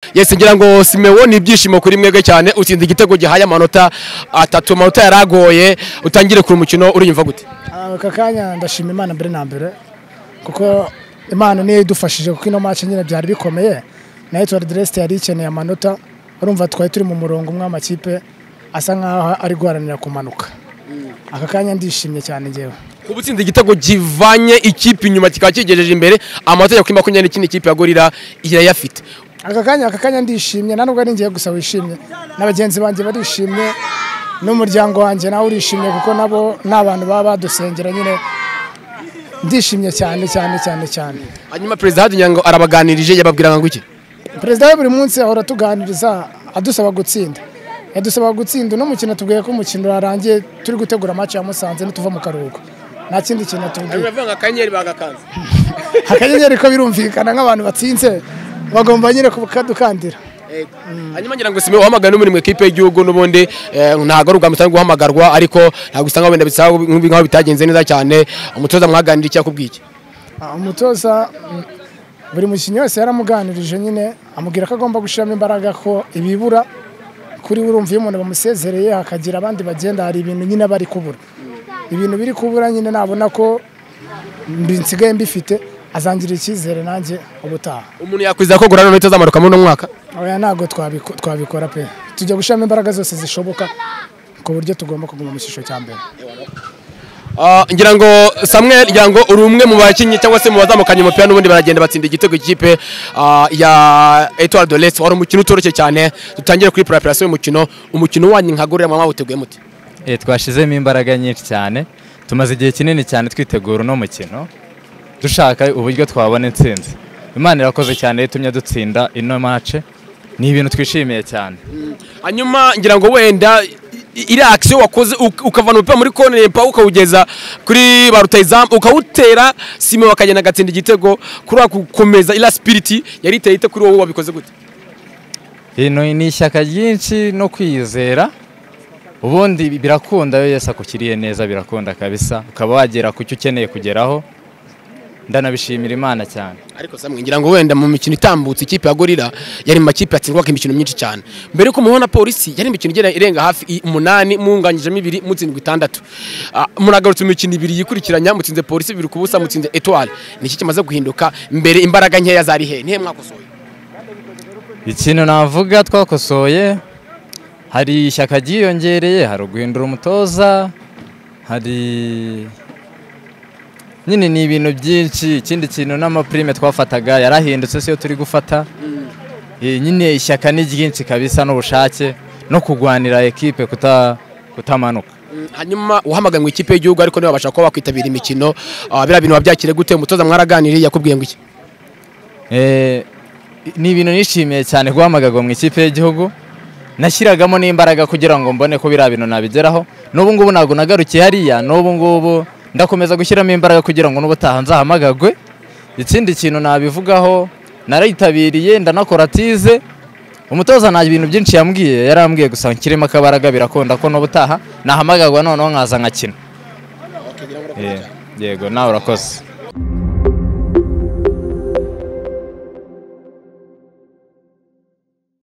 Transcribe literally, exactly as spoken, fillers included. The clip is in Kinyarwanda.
Yes, ngira ngo Simeon ibyishimo kuri mwege cyane utsinda igitego gihaye amanota atatu, amanota yaragoye, utangire kuri umukino uriyumva gute? Aka kanya ndashima Imana mbere na mbere kuko Imana niyo idufashije kuko ino match nyine byari bikomeye, na Etoile de l'Est yari ikeneye amanota, urumva twari turi mu murongo umwe amakipe asa nkaho ari guharanira kumanuka. Aka kanya ndishimye cyane ngewe kuba utsinda igitego givanye ikipe inyuma kikaba kigejeje imbere, amanota yo kuri makumyabiri n'ikindi ikipe yagorira irayafite. Aka kanya aka kanya ndishimye, nanubwo ari ngiye gusa wishimye, n'abagenzi banjye barishimye, n'umuryango wanjye nawe urishimye kuko nabo n'abantu baba badusengera nyine, ndishimye cyane cyane cyane cyane. Hanyuma President Hadi ngo arabaganirije yababwira ngo iki? President buri munsi ahora tuganiriza adusaba gutsinda, yadusaba gutsinda no mukino tubwiye ko umukino warangiye turi gutegura match ya Musanze nituva mu karuhuko, nta kindi kintu tubwiye. Aravuga akanyenyeri bagakanze. Akanyenyeri ko birumvikana nk'abantu batsinze bagomba nyine kubukadukandira. Hanyuma ngira ngo Simeon uhamagara no muri mu equipe y'igihugu n'ubundi ntago rugamba cyangwa guhamagarwa, ariko ntago usanga wenda bisaba nk'aho bitagenze neza cyane. Umutoza mwaganira iki yakubwiye iki? Umutoza buri mukinnyi wese yaramuganirije nyine amubwira ko agomba gushiramo imbaraga, ko ibibura kuri urumva iyo umuntu bamusezereye hakagira abandi bagenda, hari ibintu nyine bari kubura, ibintu biri kubura nyine nabona ko mbinsigaye mbifite azangira icyizere nanjye ubutaha. Umuntu yakwiza ko gurana no itazamaruka mu mwaka? Oya ntago twabikora pe, tujya gushiramo imbaraga zose zishoboka ku buryo tugomba kuguma mu cyiciro cya mbere. Ngira ngo Samuel ngira ngo uri umwe mu bakinnyi cyangwa se mu bazamukanye umupira n'ubundi baragenda batsinda igitego ikipe ya Etoile de l'Est, wari umukino utoroshye cyane. Dutangire kuri preparation y'umukino, umukino wanyu nkagorera mama uteguye muti? Eh twashizemo imbaraga nyinshi cyane, tumaze igihe kinini cyane twitegura no mukino dushaka uburyo twabona intsinzi. Imana irakoze cyane yatumye dutsinda ino match, ni ibintu twishimiye cyane. Hanyuma ngira ngo wenda iri action wakoze ukavana umupira muri corner pa ukawugeza kuri barutayizamu ukawutera Simeon bakagenda gatsinda igitego, kuri akukomeza ila spirit yari iteye ite kuri wowe wabikoze gute? Ino ni ishyaka ryinshi no kwizera, ubundi birakunda yo Yesu akukiriye neza, birakunda kabisa ukaba wagera ku cyo ukeneye kugeraho, ndanabishimira Imana cyane. Ariko samwe ngira ngo wenda mu mikino itambutse ikipe ya Gorira yari mu makipe yatsindwa imikino myinshi cyane, mbere ko mubona Polisi yari imikino igera irenga hafi umunani munganyije ibiri mutsindwa itandatu, munagarutse mu mikino ibiri yikurikiranya mutsinze Polisi bibiri kubusa, mutsinze Etoile. Niki kimaze guhinduka mbere imbaraga nkeya zari he? Nihe mwakosoye? Ikintu navuga twakosoye, hari ishyaka ryiyongereye, hari guhindura umutoza, hari nyine ni ibintu byinshi. Ikindi kintu n'amaprime twafataga yarahindutse siyo turi gufata. Nyine ishyaka ni ryinshi kabisa n'ubushake no kugwanira equipe kuta kutamanuka. Hanyuma uhamagaye mu ikipe y'igihugu ariko niba bashaka ko bakwitabira imikino, bira bintu babyakire gute? Umutoza mwaraganiriye yakubwiye ngo iki? Eh ni ibintu nishimiye cyane guhamagarwa mu ikipe y'igihugu, nashyiragamo n'imbaraga kugira ngo mbone ko bira bintu nabigeraho. N'ubu ngubu nago nagarukiye hariya, n'ubu ngubu ndakomeza gushyiramo imbaraga kugira ngo n'ubutaha nzahamagagwe. Ikindi kintu nabivugaho, narayitabiriye ndanakora tize, umutoza nta ibintu byinshi yambwiye, yarambwiye gusa nkirema akabaraga birakunda ko n'ubutaha nahamagagwa noneho nkaza nkakina. Yego nawe urakoze.